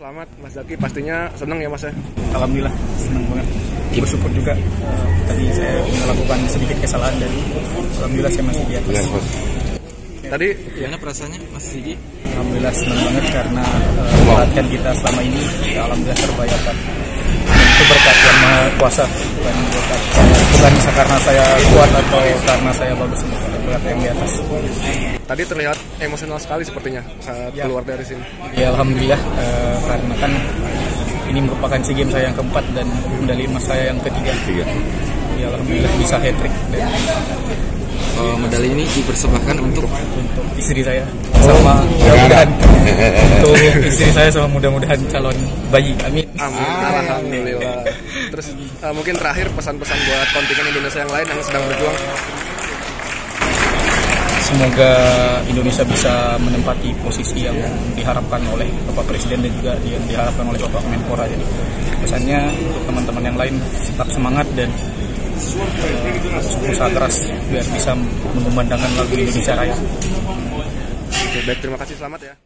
Selamat Mas Zaki, pastinya senang ya Mas ya? Alhamdulillah, senang banget. Bersyukur juga tadi saya melakukan sedikit kesalahan dan alhamdulillah saya masih di atas. Tadi gimana perasaannya Mas Zaki? Alhamdulillah senang banget karena latihan kita selama ini ya alhamdulillah terbayarkan. Itu berkat Yang Maha Kuasa, bukan karena saya kuat atau karena saya bagus, berkat yang di atas. tadi terlihat emosional sekali sepertinya saat keluar dari sini. Ya alhamdulillah, karena kan ini merupakan SEA Games saya yang keempat dan medali emas saya yang ketiga. Ya alhamdulillah bisa hat-trick. Medali ini dipersembahkan untuk istri saya sama mudah-mudahan untuk istri saya sama mudah-mudahan calon bayi. Amin. Alhamdulillah. Terus mungkin terakhir pesan-pesan buat kontingen Indonesia yang lain yang sedang berjuang. Semoga Indonesia bisa menempati posisi yang diharapkan oleh Bapak Presiden dan juga yang diharapkan oleh Bapak Menpora. Jadi pesannya untuk teman-teman yang lain tetap semangat dan usaha keras biar bisa mengumandangkan lagu Indonesia Raya. Baik, terima kasih, selamat ya.